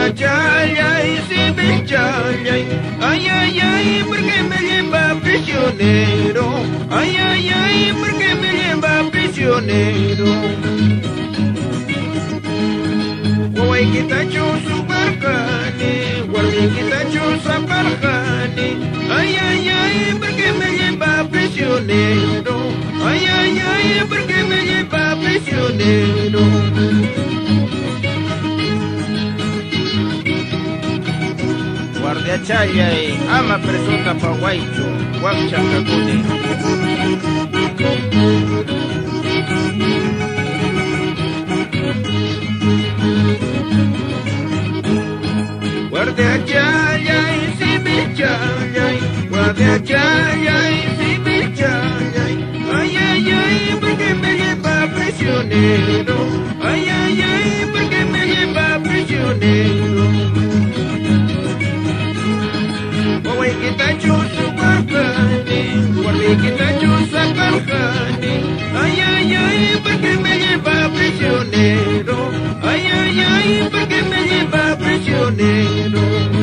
chayay, si me chayay, ay, porque me lleva prisionero, ay, porque me lleva prisionero. Guay quitacho su barcane, guardi quitacho su barcane, ay, porque me lleva prisionero, ay, porque me lleva prisionero. Guardia chayay, ama presunta pa guaycho, guapcha cacune. Guardia chayay, si me chayay, guardia chayay, si me chayay, ay, porque me lleva prisionero, ay, porque me lleva prisionero. Guay quitacho su barcane, guardi quitacho su barcane, ay, porque me lleva prisionero, ay, porque me lleva prisionero.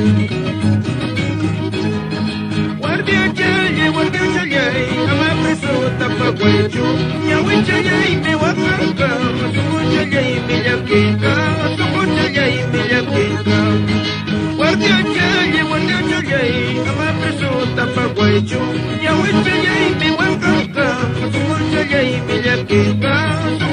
Guardia chayay, ama preso tapa guaycho, yawe chayay me wakanka, suku chayay me yakinka, suku chayay me yakinka. Guardia chayay, ama preso tapa guaycho, yawe chayay me wakanka, suku chayay me yakinka.